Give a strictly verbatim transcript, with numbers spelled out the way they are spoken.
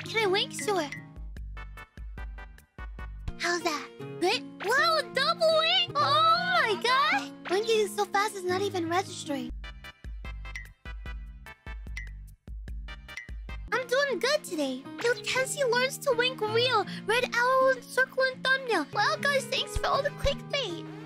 Can I wink? Sure. How's that? Good? Wow, a double wink! Oh my god! Winking so fast it's not even registering. I'm doing good today. Yo, Tensi learns to wink real. Red arrow, circle, and thumbnail. Well, guys, thanks for all the clickbait.